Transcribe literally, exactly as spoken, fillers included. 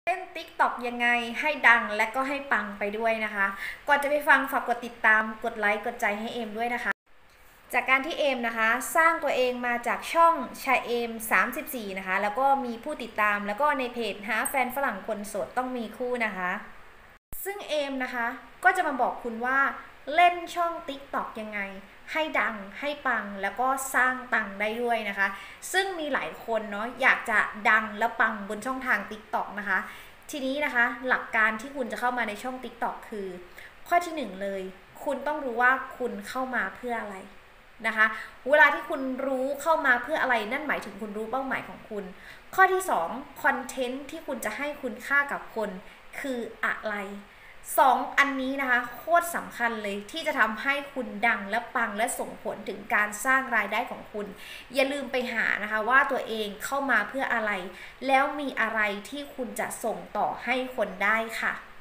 เล่น ติ๊กต็อก ยังไงให้ดังและก็ให้ปังไปด้วยนะคะก่อนจะไปฟังฝากกดติดตามกดไลค์กดใจให้เอมด้วยนะคะจากการที่เอมนะคะสร้างตัวเองมาจากช่องชายเอมสามสิบสี่นะคะแล้วก็มีผู้ติดตามแล้วก็ในเพจหาแฟนฝรั่งคนโสดต้องมีคู่นะคะซึ่งเอมนะคะก็จะมาบอกคุณว่าเล่นช่อง ติ๊กต็อก ยังไงให้ดังให้ปังแล้วก็สร้างตังค์ได้ด้วยนะคะซึ่งมีหลายคนเนาะอยากจะดังและปังบนช่องทาง ติ๊กต็อก นะคะทีนี้นะคะหลักการที่คุณจะเข้ามาในช่อง ติ๊กต็อก คือข้อที่หนึ่งเลยคุณต้องรู้ว่าคุณเข้ามาเพื่ออะไรนะคะเวลาที่คุณรู้เข้ามาเพื่ออะไรนั่นหมายถึงคุณรู้เป้าหมายของคุณข้อที่สองคอนเทนต์ที่คุณจะให้คุณค่ากับคนคืออะไรสองอันนี้นะคะโคตรสำคัญเลยที่จะทำให้คุณดังและปังและส่งผลถึงการสร้างรายได้ของคุณอย่าลืมไปหานะคะว่าตัวเองเข้ามาเพื่ออะไรแล้วมีอะไรที่คุณจะส่งต่อให้คนได้ค่ะ